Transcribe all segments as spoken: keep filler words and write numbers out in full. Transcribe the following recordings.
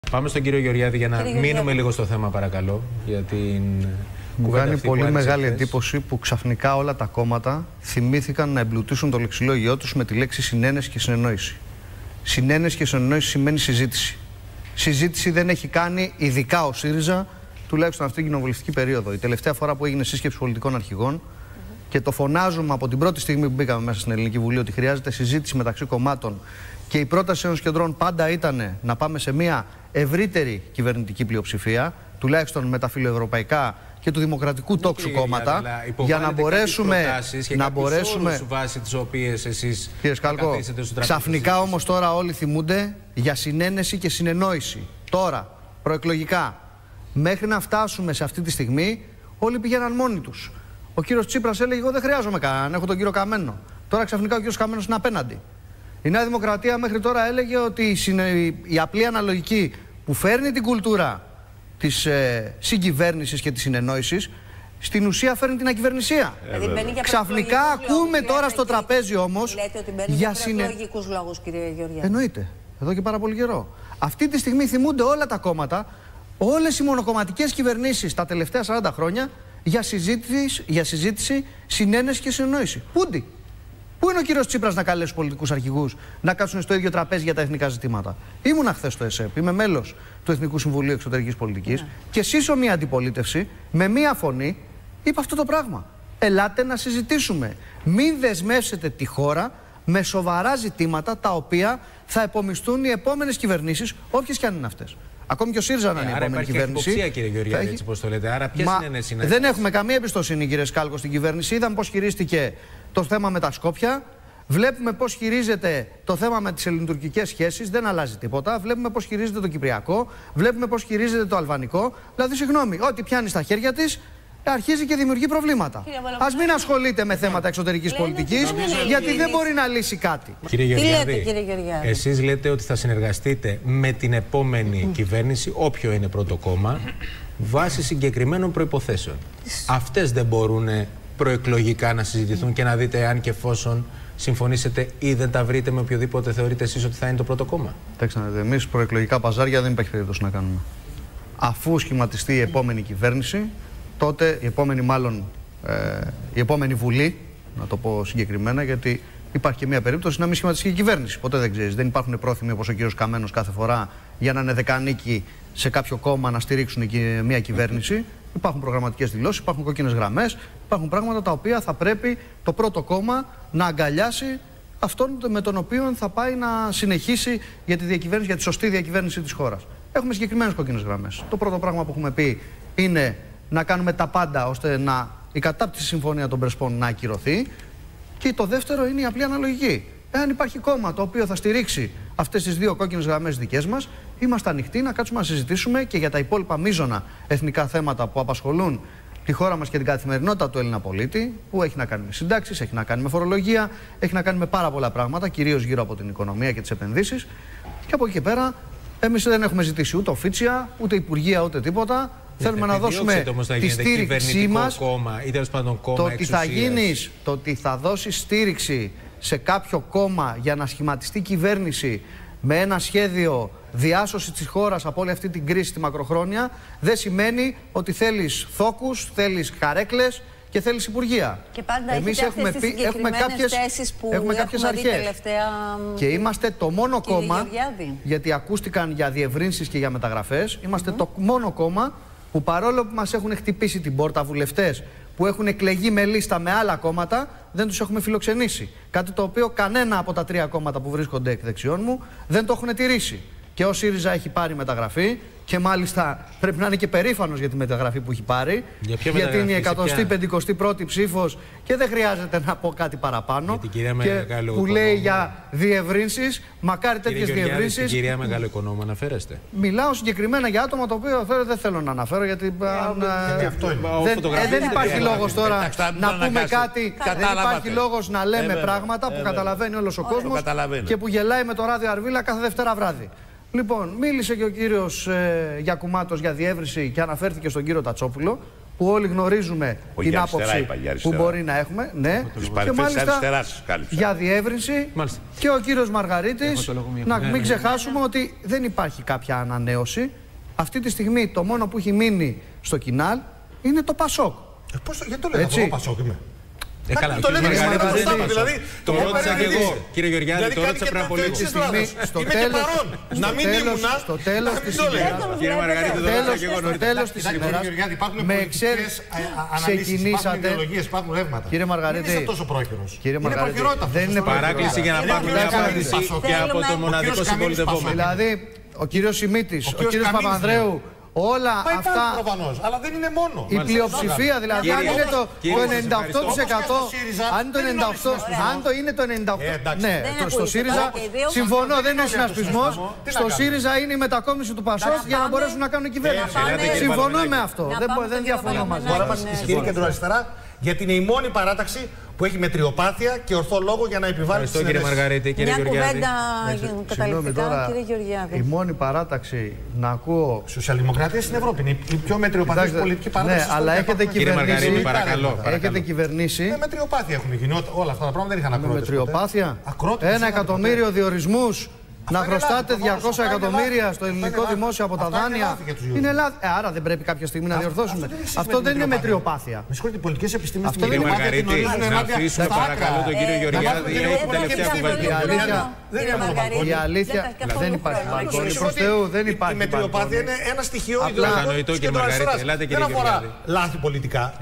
Πάμε στον κύριο Γεωργιάδη για να Κύριε μείνουμε Γεωργιάδη. λίγο στο θέμα, παρακαλώ. Για την Μου κάνει πολύ μεγάλη χθες. εντύπωση που ξαφνικά όλα τα κόμματα θυμήθηκαν να εμπλουτίσουν το λεξιλόγιό τους με τη λέξη συνένεση και συνεννόηση. Συνένεση και συνεννόηση σημαίνει συζήτηση. Συζήτηση δεν έχει κάνει ειδικά ο ΣΥΡΙΖΑ, τουλάχιστον αυτή την κοινοβουλευτική περίοδο. Η τελευταία φορά που έγινε σύσκεψη πολιτικών αρχηγών, mm-hmm. και το φωνάζουμε από την πρώτη στιγμή που μπήκαμε μέσα στην Ελληνική Βουλή ότι χρειάζεται συζήτηση μεταξύ κομμάτων. Και η πρόταση των κεντρών πάντα ήταν να πάμε σε μια ευρύτερη κυβερνητική πλειοψηφία, τουλάχιστον με τα φιλοευρωπαϊκά και του δημοκρατικού τόξου κόμματα, για να μπορέσουμε να μπορέσουμε. Βάσει τις οποίες εσείς Κύριε Σκάλκο, ξαφνικά όμως τώρα όλοι θυμούνται για συνένεση και συνεννόηση. Τώρα, προεκλογικά, μέχρι να φτάσουμε σε αυτή τη στιγμή, όλοι πηγαίναν μόνοι τους. Ο κύριος Τσίπρας έλεγε: εγώ δεν χρειάζομαι κανέναν, έχω τον κύριο Καμένο. Τώρα ξαφνικά ο κύριος Καμένος είναι απέναντι. Η Νέα Δημοκρατία μέχρι τώρα έλεγε ότι η, συνε... η απλή αναλογική που φέρνει την κουλτούρα της ε, συγκυβέρνησης και της συνεννόησης, στην ουσία φέρνει την ακυβερνησία. Ε, Ξαφνικά ακούμε λόγους, τώρα στο τραπέζι όμως. Λέτε ότι μπαίνει για προεκλογικούς συνε... λόγους, κύριε Γεωργιάδη. Εννοείται. Εδώ και πάρα πολύ καιρό. Αυτή τη στιγμή θυμούνται όλα τα κόμματα, όλες οι μονοκομματικές κυβερνήσεις τα τελευταία σαράντα χρόνια για συζήτηση, για συζήτηση συνένεση και συνεννόηση. Πούντι. Πού είναι ο κύριος Τσίπρας να καλέσει πολιτικούς αρχηγούς να κάτσουν στο ίδιο τραπέζι για τα εθνικά ζητήματα? Ήμουνα χθες στο ΕΣΕΠ, είμαι μέλος του Εθνικού Συμβουλίου Εξωτερικής Πολιτικής, ναι. και σύσσω μια αντιπολίτευση με μία φωνή είπε αυτό το πράγμα. Ελάτε να συζητήσουμε. Μην δεσμεύσετε τη χώρα με σοβαρά ζητήματα τα οποία θα επομιστούν οι επόμενες κυβερνήσεις, όποιες και αν είναι αυτές. Ακόμη και ο ΣΥΡΙΖΑ να είναι η επόμενη κυβέρνηση. Υποψία, κύριε Γεωργιάδη, έχει... έτσι πώς το λέτε. Άρα, ποιες συνένεση είναι? Δεν έχουμε καμία εμπιστοσύνη, κύριε Σκάλκο, στην κυβέρνηση. Είδαμε πώς χειρίστηκε το θέμα με τα Σκόπια. Βλέπουμε πώς χειρίζεται το θέμα με τις ελληνοτουρκικές σχέσεις. Δεν αλλάζει τίποτα. Βλέπουμε πώς χειρίζεται το Κυπριακό. Βλέπουμε πώς χειρίζεται το Αλβανικό. Δηλαδή, συγγνώμη, ό,τι πιάνει στα χέρια της αρχίζει και δημιουργεί προβλήματα. Ας μην ασχολείται με θέματα εξωτερικής πολιτικής, γιατί δεν μπορεί να λύσει κάτι. Κύριε Γεωργιάδη, λέτε, κύριε Γεωργιάδη? εσείς λέτε ότι θα συνεργαστείτε με την επόμενη mm. κυβέρνηση, όποιο είναι πρώτο κόμμα, βάσει συγκεκριμένων προϋποθέσεων. Αυτές δεν μπορούν προεκλογικά να συζητηθούν και να δείτε αν και εφόσον συμφωνήσετε ή δεν τα βρείτε με οποιοδήποτε θεωρείτε εσείς ότι θα είναι το πρώτο κόμμα? Κοιτάξτε, εμείς προεκλογικά παζάρια δεν υπάρχει περίπτωση να κάνουμε. Αφού σχηματιστεί η επόμενη κυβέρνηση, τότε η επόμενη, μάλλον, ε, η επόμενη Βουλή, να το πω συγκεκριμένα, γιατί υπάρχει και μια περίπτωση να μην σχηματιστεί η κυβέρνηση. Ποτέ δεν ξέρεις. Δεν υπάρχουν πρόθυμοι όπως ο κύριος Καμένος κάθε φορά για να είναι δεκανίκη σε κάποιο κόμμα να στηρίξουν μια κυβέρνηση. Υπάρχουν προγραμματικές δηλώσεις, υπάρχουν κόκκινες γραμμές, υπάρχουν πράγματα τα οποία θα πρέπει το πρώτο κόμμα να αγκαλιάσει αυτόν με τον οποίο θα πάει να συνεχίσει για τη διακυβέρνηση, για τη σωστή διακυβέρνηση της χώρας. Έχουμε συγκεκριμένες κόκκινες γραμμές. Το πρώτο πράγμα που έχουμε πει είναι να κάνουμε τα πάντα ώστε να, η κατάπτυση συμφωνία των Πρεσπών να ακυρωθεί. Και το δεύτερο είναι η απλή αναλογική. Εάν υπάρχει κόμμα το οποίο θα στηρίξει αυτές τις δύο κόκκινες γραμμές δικές μας, είμαστε ανοιχτοί να κάτσουμε να συζητήσουμε και για τα υπόλοιπα μείζωνα εθνικά θέματα που απασχολούν τη χώρα μας και την καθημερινότητα του Έλληνα πολίτη, που έχει να κάνει με συντάξεις, έχει να κάνει με φορολογία, έχει να κάνει με πάρα πολλά πράγματα, κυρίως γύρω από την οικονομία και τις επενδύσεις. Και από εκεί και πέρα, εμείς δεν έχουμε ζητήσει ούτε οφίτσια, ούτε υπουργεία, ούτε τίποτα. Θέλουμε να δώσουμε τη στήριξή μας. Κόμμα, ή τέλος πάντων κόμμα το ότι θα γίνεις, το ότι θα δώσεις στήριξη σε κάποιο κόμμα για να σχηματιστεί κυβέρνηση με ένα σχέδιο διάσωση της χώρας από όλη αυτή την κρίση τη μακροχρόνια, δεν σημαίνει ότι θέλεις θόκους, θέλεις χαρέκλες και θέλεις υπουργεία. Και πάντα εμείς έχουμε πει, έχουμε κάποιες, θέσεις που έχουμε κάποιες έχουμε αρχές. Τελευταία... Και είμαστε το μόνο κόμμα, Γεωργιάδη, γιατί ακούστηκαν για διευρύνσεις και για μεταγραφές, είμαστε mm-hmm. το μόνο κόμμα που παρόλο που μας έχουν χτυπήσει την πόρτα βουλευτές που έχουν εκλεγεί με λίστα με άλλα κόμματα, δεν τους έχουμε φιλοξενήσει. Κάτι το οποίο κανένα από τα τρία κόμματα που βρίσκονται εκ δεξιών μου δεν το έχουν τηρήσει. Και ο ΣΥΡΙΖΑ έχει πάρει μεταγραφή και μάλιστα πρέπει να είναι και περήφανος για τη μεταγραφή που έχει πάρει. Για γιατί είναι η εκατοστή πενηκοστή πρώτη ψήφος και δεν χρειάζεται να πω κάτι παραπάνω. Και που λέει για διευρύνσεις, μακάρι τέτοιες διευρύνσεις. Την κυρία Μεγάλο Οικονόμου αναφέρεστε? Μιλάω συγκεκριμένα για άτομα το οποίο δεν θέλω να αναφέρω, γιατί δεν υπάρχει λόγος τώρα να πούμε κάτι. Δεν υπάρχει λόγος να λέμε πράγματα που καταλαβαίνει όλος ο κόσμος και που γελάει με το ράδιο Αρβίλα κάθε Δευτέρα βράδυ. Λοιπόν, μίλησε και ο κύριος ε, Γιακουμάτος για διεύρυνση και αναφέρθηκε στον κύριο Τατσόπουλο, ο που όλοι γνωρίζουμε Ο την αριστερά, άποψη είπα, που μπορεί να έχουμε. Ναι, και μάλιστα για διεύρυνση. Μάλιστα. Και ο κύριος Μαργαρίτης, να μην ναι, ξεχάσουμε ναι. ότι δεν υπάρχει κάποια ανανέωση. Αυτή τη στιγμή το μόνο που έχει μείνει στο Κινάλ είναι το Πασόκ. Ε, πώς, γιατί το λέτε αυτό, Πασόκ είμαι. Ε, καλά, το λέτε δηλαδή. Το ρώτησα και εγώ, κύριε Γεωργιάδη, το ρώτησα πριν από λίγο. Στο τέλος, να μην ήμουνα, στο τέλος της ημέρας, κύριε Μαργαρίτη, το ρώτησα και εγώ νωρίτερα. Στο τέλος της ημέρας, με εξαίρεση, ξεκινήσατε. Υπάρχουν ρεύματα. Κύριε Μαργαρίτη, δεν είναι τόσο πρόχειρος. Κύριε Μαργαρίτη, δεν είναι παράκληση για να πάρουμε μια απάντηση και από το μοναδικό συμπολιτευόμενο. Δηλαδή, ο κύριος Σιμίτης, ο κύριος Παπανδρέου. Όλα Μα αυτά. Προφανώς, αλλά δεν είναι μόνο. Η πλειοψηφία, δηλαδή, αν είναι το, το ενενήντα οκτώ τοις εκατό. Αν το ενενήντα οκτώ τοις εκατό. Αν το είναι το ενενήντα οκτώ τοις εκατό. Ναι, το, στο ΣΥΡΙΖΑ. Συμφωνώ, δεν είναι συνασπισμός. Στο ΣΥΡΙΖΑ είναι η μετακόμιση του ΠΑΣΟΚ για να μπορέσουν να κάνουν κυβέρνηση. Συμφωνώ με αυτό. Δεν διαφωνώ μαζί. Μπορεί να μας ισχυρή κεντροαριστερά, γιατί είναι η μόνη παράταξη που έχει μετριοπάθεια και ορθό λόγο για να επιβάλλει την κύριε Μαργαρίτη, κύριε Γεωργιάδη. Μια κουβέντα καταληκτικά, κύριε Γεωργιάδη. Η μόνη παράταξη να ακούω. Σοσιαλδημοκρατία στην Ευρώπη είναι η πιο μετριοπαθή πολιτική παράταξη. Ναι, αλλά έχετε κυβερνήσει. Παρακαλώ. Έχετε κυβερνήσει. Με μετριοπάθεια έχουν γίνει όλα αυτά τα πράγματα, δεν είχαν ακρότητες. Με μετριοπάθεια. Ένα εκατομμύριο διορισμούς. Να χρωστάτε διακόσια εκατομμύρια στο ελληνικό δημόσιο από τα δάνεια. Είναι λάθη. Ε, άρα δεν πρέπει κάποια στιγμή να διορθώσουμε. Αυτό δεν είναι μετριοπάθεια. Με συγχωρείτε, οι πολιτικές επιστήμες. Αυτό δεν είναι μετριοπάθεια. Να αφήσουμε παρακαλώ τον κύριο Γεωργιάδη. Έχει τελευταία κουβέντα. Η αλήθεια δεν υπάρχει. Προς Θεού δεν υπάρχει. Η μετριοπάθεια είναι ένα στοιχείο ιδεολογικό και δεν αφορά λάθη πολιτικά.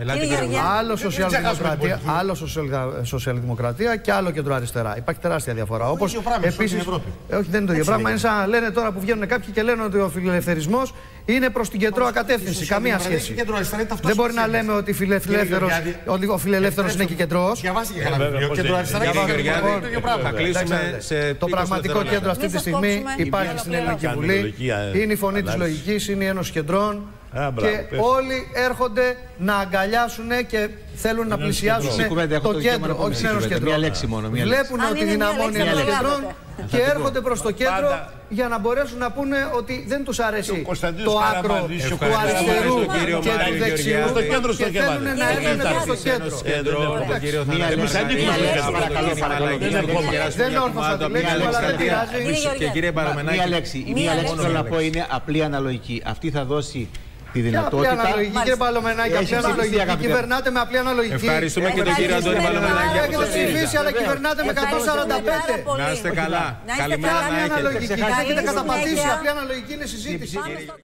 Άλλο σοσιαλδημοκρατία και άλλο κεντροαριστερά. Υπάρχει τεράστια διαφορά. Όπως επίσης. Δεν είναι το ίδιο πράγμα. Είναι σαν να λένε τώρα που βγαίνουν κάποιοι και λένε ότι ο φιλελευθερισμός είναι προς την κεντρώα κατεύθυνση. Καμία σχέση. Δεν μπορεί να λέμε ότι ο φιλελεύθερος είναι και κεντρός. Διαβάστε και κανένα βιβλίο. Κεντροαριστερά και θα κλείσουμε σε. Το πραγματικό κέντρο αυτή τη στιγμή υπάρχει στην Ελληνική Βουλή. Είναι η φωνή της λογικής, είναι η Ένωση Κεντρών. Και όλοι έρχονται να αγκαλιάσουν και θέλουν να πλησιάσουν το κέντρο, όχι στην Ένωση Κεντρών. Βλέπουν ότι δυναμώνει η Ένωση Κεντρών και έρχονται προς το κέντρο για να μπορέσουν να πούνε ότι δεν τους αρέσει το άκρο του αριστερού και του δεξιού και θέλουν να έρθουν προς το κέντρο. Δεν όρθωσα τη λέξη, αλλά δεν πειράζει. Και κύριε Παραμενάκη, μία λέξη. Η μία λέξη που θέλω να πω είναι απλή αναλογική. Αυτή θα δώσει τη δυνατότητα. Απλή αναλογική, κύριε Παλωμενάκη. Απλή αναλογική. Κυβερνάτε με απλή αναλογική. Ευχαριστούμε και τον κύριο Αντώνη Παλωμενάκη. Έχετε ψηφίσει, αλλά κυβερνάτε με εκατόν σαράντα πέντε. Να είστε καλά. Καλημέρα να έχετε. Έχετε καταπατήσει. Απλή αναλογική είναι συζήτηση.